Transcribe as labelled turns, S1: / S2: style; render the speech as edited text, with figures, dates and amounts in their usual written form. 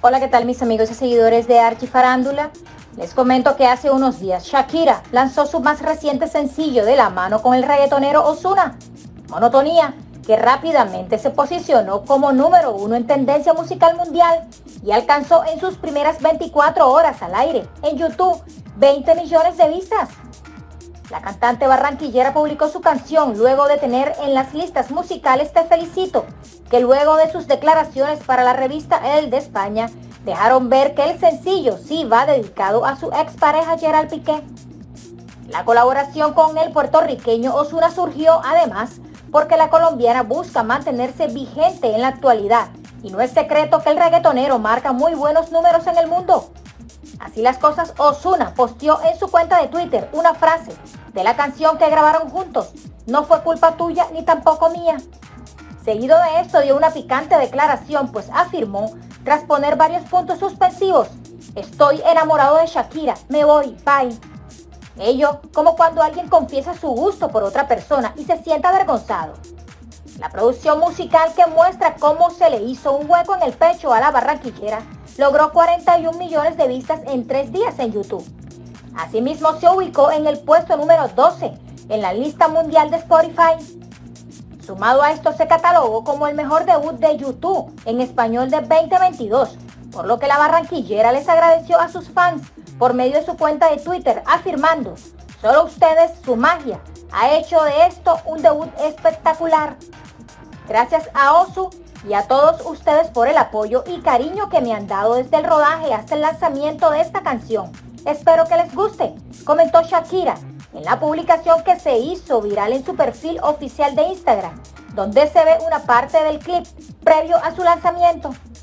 S1: Hola, ¿qué tal mis amigos y seguidores de Archifarándula? Les comento que hace unos días Shakira lanzó su más reciente sencillo de la mano con el reggaetonero Ozuna, Monotonía, que rápidamente se posicionó como número 1 en tendencia musical mundial y alcanzó en sus primeras 24 horas al aire en YouTube 20 millones de vistas. La cantante barranquillera publicó su canción luego de tener en las listas musicales Te Felicito, que luego de sus declaraciones para la revista El de España dejaron ver que el sencillo sí va dedicado a su expareja Gerald Piqué. La colaboración con el puertorriqueño Ozuna surgió además porque la colombiana busca mantenerse vigente en la actualidad y no es secreto que el reggaetonero marca muy buenos números en el mundo. Así las cosas, Ozuna posteó en su cuenta de Twitter una frase de la canción que grabaron juntos: no fue culpa tuya ni tampoco mía. Seguido de esto dio una picante declaración, pues afirmó, tras poner varios puntos suspensivos: estoy enamorado de Shakira, me voy, bye. Ello como cuando alguien confiesa su gusto por otra persona y se siente avergonzado. La producción musical, que muestra cómo se le hizo un hueco en el pecho a la barranquillera, logró 41 millones de vistas en 3 días en YouTube. Asimismo, se ubicó en el puesto número 12 en la lista mundial de Spotify. Sumado a esto, se catalogó como el mejor debut de YouTube en español de 2022, por lo que la barranquillera les agradeció a sus fans por medio de su cuenta de Twitter, afirmando: solo ustedes, su magia, ha hecho de esto un debut espectacular. Gracias a Ozu y a todos ustedes por el apoyo y cariño que me han dado desde el rodaje hasta el lanzamiento de esta canción. Espero que les guste, comentó Shakira en la publicación que se hizo viral en su perfil oficial de Instagram, donde se ve una parte del clip previo a su lanzamiento.